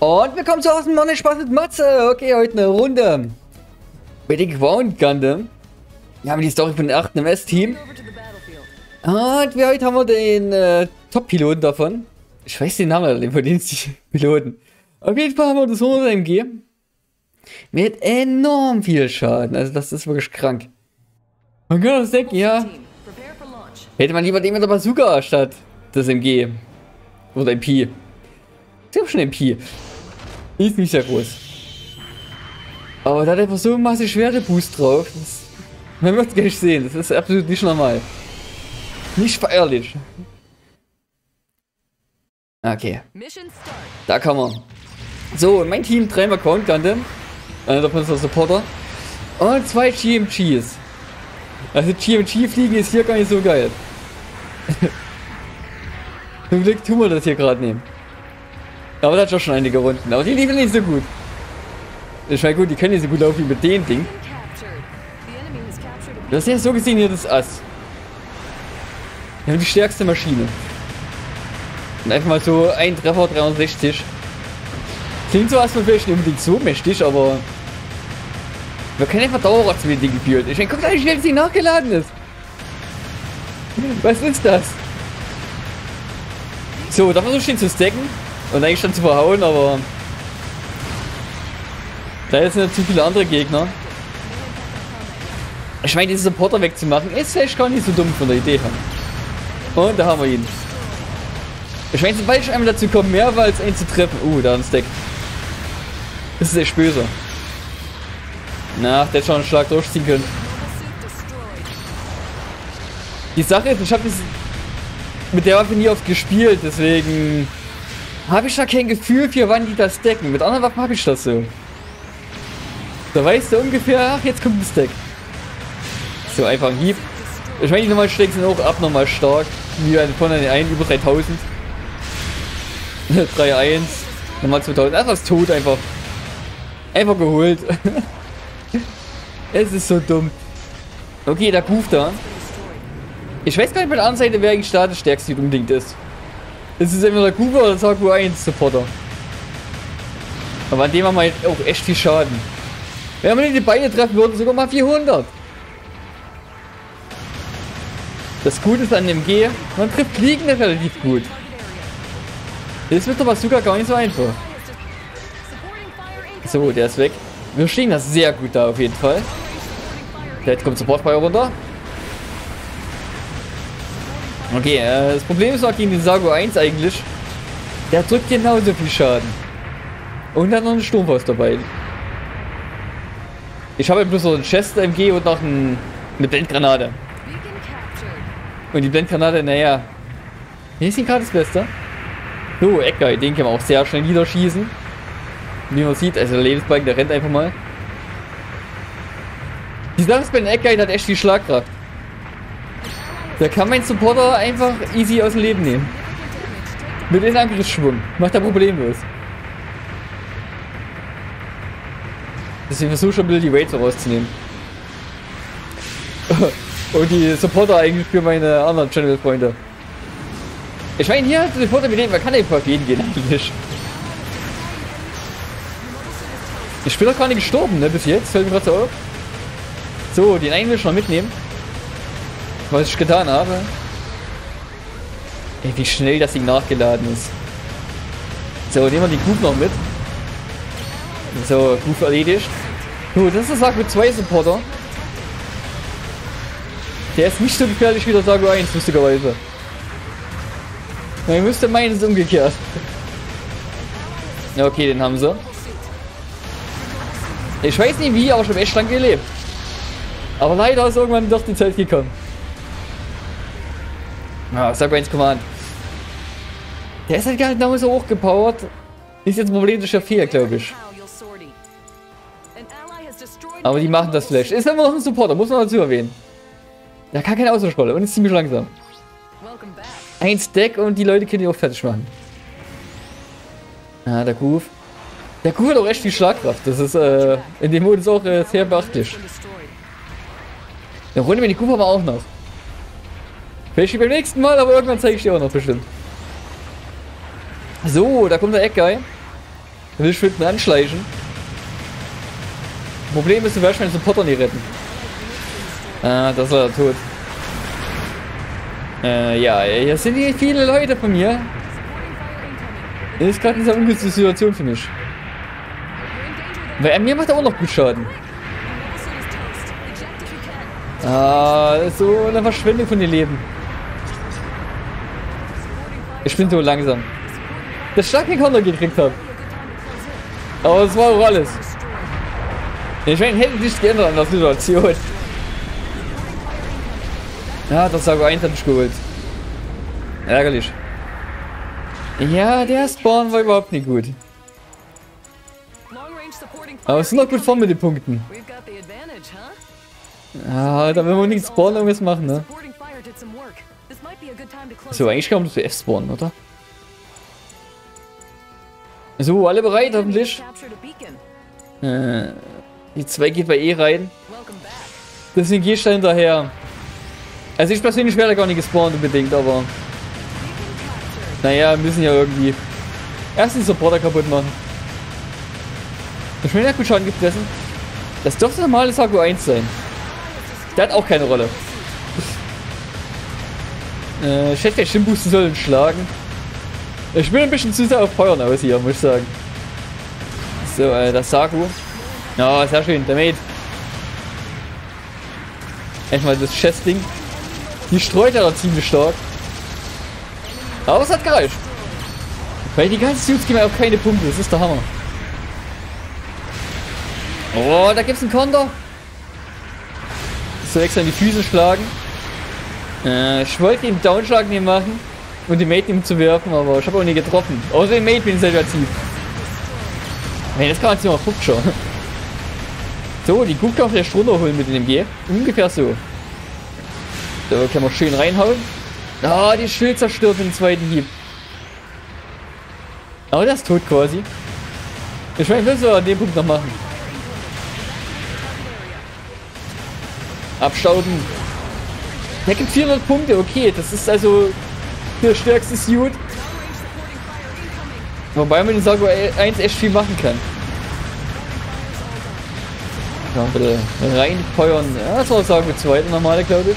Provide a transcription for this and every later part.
Und willkommen zu Awesome Money Spaß mit Matze. Okay, heute eine Runde mit dem Ground Gundam. Wir haben die Story von dem 8. MS-Team. Und heute haben wir den Top-Piloten davon. Ich weiß den Namen von den Piloten. Auf jeden Fall haben wir das 100 MG. Mit enorm viel Schaden. Also das ist wirklich krank. Man kann das denken, ja. Hätte man lieber den mit der Bazooka statt das MG. Oder MP. Ich habe schon MP. Ist nicht sehr groß. Aber da hat einfach so massiv schwere Boost drauf. Man wird es gar nicht sehen. Das ist absolut nicht normal. Nicht feierlich. Okay. Da kann man. So, mein Team 3 Ground Gundam. Einer davon ist der Supporter. Und 2 GMGs. Also GMG fliegen ist hier gar nicht so geil. Zum Glück tun wir das hier gerade nehmen. Aber das hat schon einige Runden. Aber die liefen nicht so gut. Ich meine gut, die können nicht so gut laufen wie mit dem Ding. Das ist ja so gesehen hier das Ass. Wir haben die stärkste Maschine. Und einfach mal so ein Treffer 360. Klingt so erstmal vielleicht nicht unbedingt so mächtig, aber wir können einfach Dauerrad zu den Ding gefühlt. Ich meine, guck mal, wie schnell das Ding nachgeladen ist. Was ist das? So, da versuche ich ihn zu stacken. Und eigentlich schon zu verhauen, aber da sind ja zu viele andere Gegner. Ich meine, diesen Supporter wegzumachen, ist vielleicht gar nicht so dumm von der Idee her. Und da haben wir ihn. Ich meine, sobald ich einmal dazu komme, mehr als einen zu treffen. Da ein Stack. Das ist echt böse. Na, der hätte schon einen Schlag durchziehen können. Die Sache ist, ich habe das mit der Waffe nie oft gespielt, deswegen habe ich da kein Gefühl für, wann die das decken. Mit anderen Waffen habe ich das so. Da weißt du ungefähr, ach, jetzt kommt ein Stack. So, einfach ein Hieb. Ich meine, die normalen Stacks sind auch abnormal stark. Wie von den einen über 3000. 3-1. Nochmal 2000. Einfach ist tot einfach. Einfach geholt. Es ist so dumm. Okay, der Goof da. Ich weiß gar nicht bei der anderen Seite, wer eigentlich da der stärkste unbedingt ist. Ist es entweder der Goof oder der Sagu 1 Supporter. Aber an dem haben wir halt auch echt viel Schaden. Wenn wir die beide treffen würden, sogar mal 400. Das Gute ist an dem G, man trifft Fliegende relativ gut. Das wird aber sogar gar nicht so einfach. So, der ist weg. Wir stehen das sehr gut da auf jeden Fall. Jetzt kommt Support Fire runter. Okay, das Problem ist auch gegen den Sagu 1 eigentlich. Der drückt genauso viel Schaden. Und hat noch eine Sturmfaust dabei. Ich habe bloß so ein Chest-MG und noch eine Blendgranate. Und die Blendgranate, naja. Hier ist die gerade das Beste. So, Eckguy, den kann man auch sehr schnell niederschießen. Wie man sieht, also der Lebensbalken, der rennt einfach mal. Die Sache ist bei den Eckguy, der hat echt viel Schlagkraft. Da kann mein Supporter einfach easy aus dem Leben nehmen. Mit dem Angriffsschwung. Macht er problemlos. Deswegen versuche ich schon ein bisschen die Weights rauszunehmen. Und die Supporter eigentlich für meine anderen Channel-Freunde. Ich meine, hier hat der Supporter mit denen, man kann einfach auf jeden gehen eigentlich. Ich bin doch gar nicht gestorben, ne, bis jetzt. Fällt mir gerade so auf. So, den einen will ich noch mitnehmen. Was ich getan habe. Ey, wie schnell das Ding nachgeladen ist. So, nehmen wir den Goof noch mit. So, Goof erledigt. Gut, das ist der Sagu 2 Supporter. Der ist nicht so gefährlich wie der Sagu 1, lustigerweise. Man müsste meinen, es ist umgekehrt. Ja, okay, den haben sie. Ich weiß nicht wie, aber schon echt lang gelebt. Aber leider ist irgendwann doch die Zeit gekommen. Ja, Sagu 1 Command. Der ist halt gar nicht genauso hochgepowert. Ist jetzt ein Problem durch der Fehler, glaube ich. Aber die machen das vielleicht. Ist immer noch ein Supporter, muss man dazu erwähnen. Der kann keine Austauschrolle und ist ziemlich langsam. Ein Stack und die Leute können ihn auch fertig machen. Ah, der Goof. Der Goof hat auch echt viel Schlagkraft. Das ist in dem Modus auch sehr beachtlich. Eine Runde mit den Goof haben wir auch noch. Vielleicht beim nächsten Mal, aber irgendwann zeige ich dir auch noch bestimmt. So, da kommt der Eckguy. Du willst hinten anschleichen. Problem ist, du wirst meinen Supporter nicht retten. Ah, das war tot. Ja, hier sind hier viele Leute von mir. Das ist gerade eine ungünstige Situation für mich. Weil mir macht er auch noch gut Schaden. Ah, so eine Verschwendung von den Leben. Ich bin so langsam. Das Schlag den Konter gekriegt habe. Aber das war auch alles. Ich meine, hätte nichts geändert an der Situation. Ja, das Sago 1 hat mich geholt. Ärgerlich. Ja, der Spawn war überhaupt nicht gut. Aber es sind noch gut vorn mit den Punkten. Ja, da will man nicht spawnen, irgendwas machen, ne? So, eigentlich kann man das für F spawnen, oder? So, alle bereit, hoffentlich. Die 2 geht bei E rein. Deswegen gehe ich da hinterher. Also ich persönlich wäre da gar nicht gespawnt unbedingt, aber... Naja, müssen ja irgendwie... Erst den Supporter kaputt machen. Ich meine, der hat gut Schaden gefressen. Das dürfte normales Sago 1 sein. Der hat auch keine Rolle. Ich hätte gleich Schimboosten sollen schlagen. Ich bin ein bisschen zu sehr auf Feuern aus hier, muss ich sagen. So, das Sago. Ja, sehr schön, der Mate. Erstmal das Chest-Ding. Die streut ja da ziemlich stark. Aber es hat gereicht. Weil die ganzen Suits geben ja auch keine Punkte, das ist der Hammer. Oh, da gibt's einen Konter. So extra in die Füße schlagen. Ich wollte den Downschlag nicht machen und den Mate ihm zu werfen, aber ich habe auch nie getroffen. Außer den Mate bin ich sehr tief. Hey, das kann man sich mal gucken schon. So, die Guck auf der Stunde holen mit dem MG. Ungefähr so. So, kann man schön reinhauen. Ah, die Schild zerstört mit dem zweiten Hieb. Aber der ist tot quasi. Ich meine, ich will so an dem Punkt noch machen. Abstauben. Der gibt 400 Punkte, okay. Das ist also der stärkste Suit. Wobei man den Sago 1 echt viel machen kann. Ja, bitte reinfeuern. Ja, das war Sago 2, der normale, glaube ich.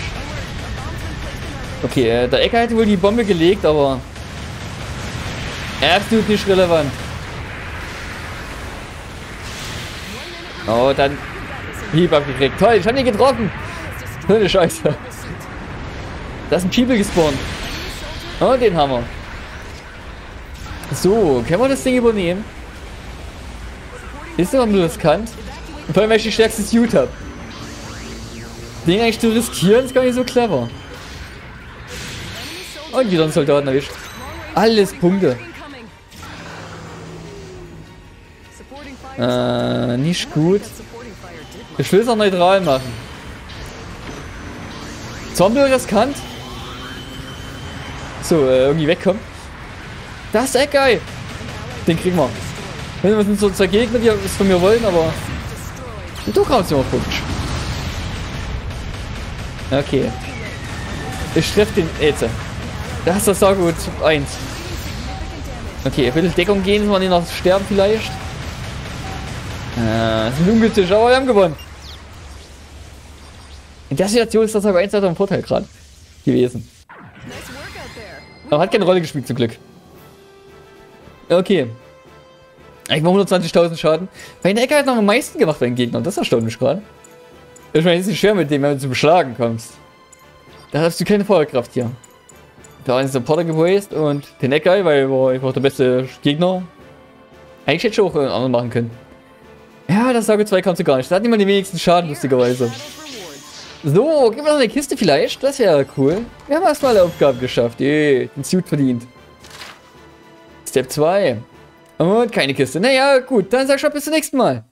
Okay, der Ecker hätte wohl die Bombe gelegt, aber absolut nicht relevant. Oh, dann Hieb abgekriegt. Toll, ich habe ihn getroffen. So eine Scheiße. Da ist ein People gespawnt. Oh, den haben wir. So, können wir das Ding übernehmen? Ist aber nur riskant. Und vor allem, weil ich die stärkste Suit habe. Den eigentlich zu riskieren, ist gar nicht so clever. Und wieder einen Soldaten erwischt. Alles Punkte. Nicht gut. Ich will es auch neutral machen. Zombie riskant. So, irgendwie wegkommen. Das ist echt geil. Den kriegen wir. Wir sind so zwei Gegner, die es von mir wollen, aber... Du kannst immer futsch. Okay. Ich treffe den Ätze. Das ist das Sago 1. Okay, ein bisschen Deckung gehen, dass wir nicht noch sterben vielleicht. Das ist ungünstig, aber wir haben gewonnen. In der Situation ist das Sago 1 halt ein Vorteil gerade gewesen. Aber hat keine Rolle gespielt zum Glück. Okay. Ich mache 120.000 Schaden. Weil der Ecker hat noch am meisten gemacht bei den Gegnern. Das erstaunt mich gerade. Ich meine, es ist schwer mit dem, wenn du zu beschlagen kommst. Da hast du keine Feuerkraft hier. Da ist der Porter gewastet und den Ecker, weil er einfach der beste Gegner. Eigentlich hätte ich auch einen anderen machen können. Ja, das Sago 2 kannst du gar nicht. Da hat niemand den wenigsten Schaden, lustigerweise. So, gib mir noch eine Kiste vielleicht. Das wäre cool. Wir haben erstmal eine Aufgabe geschafft. Den Suit verdient. Step 2. Und keine Kiste. Naja, gut. Dann sag ich mal bis zum nächsten Mal.